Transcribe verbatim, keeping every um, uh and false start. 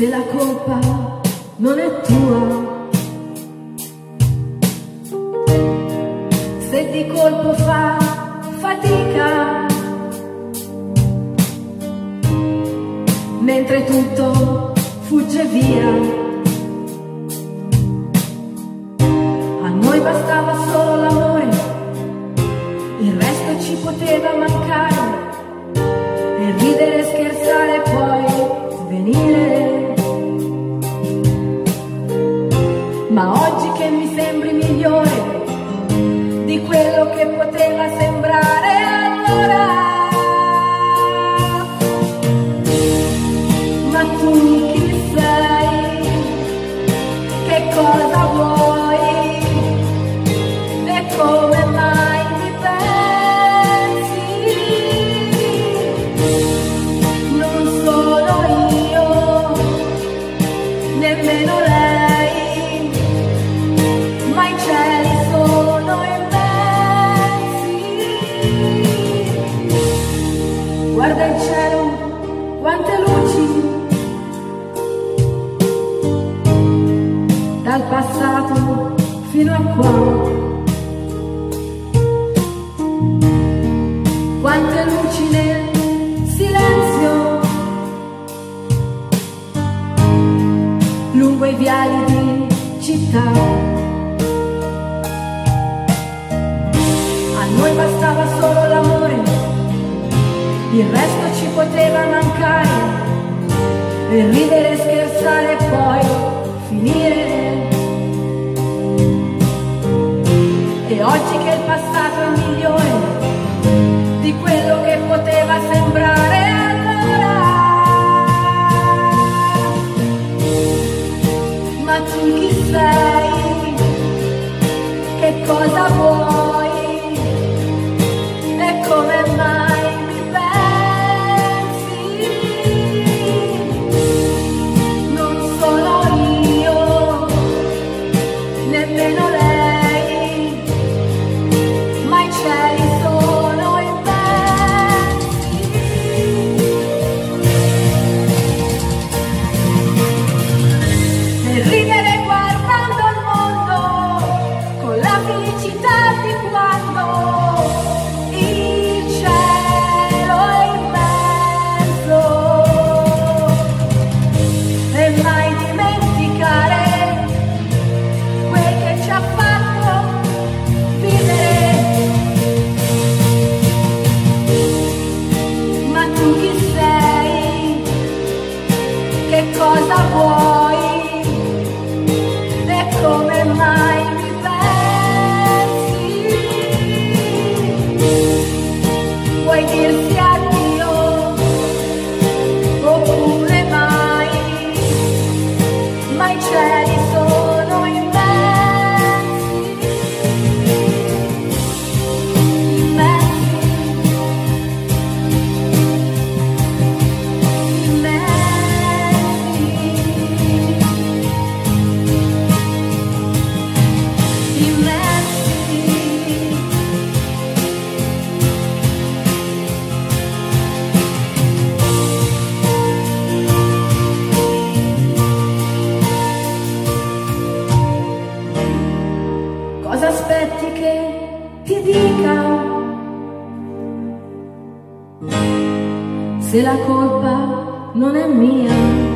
se la colpa non è tua, se di colpo fa fatica, mentre tutto fugge via. A noi bastava solo l'amore, il resto ci poteva mancare, e ridere, scherzare e poi svenire. Ma oggi che mi sembri migliore di quello che poteva sembrare, allora ma tu chi sei? Che cosa vuoi? E come mai mi pensi? Non sono io, nemmeno lei, ma i cieli sono immensi. Guarda il cielo, quante luci, dal passato fino a qua. Quante luci nel silenzio, lungo i viali di città. A noi bastava solo l'amore, il resto ci poteva mancare, e ridere, scherzare e poi finire. E oggi che il passato è migliore di quello che poteva sembrare, allora ma tu chi sei? Che cosa vuoi? E come mai mi pensi? Non sono io, nemmeno lei, ma i cieli sono immensi. E ridere guardando il mondo con la felicità di quando il cielo è immenso, e mai dimenticare quel che ci ha fatto vivere. Ma tu chi sei? Che cosa vuoi? E come mai mi pensi? Vuoi dirsi addio oppure mai? Ma i cieli sono immensi, immensi, cosa aspetti che ti dica? Se la colpa non è mia.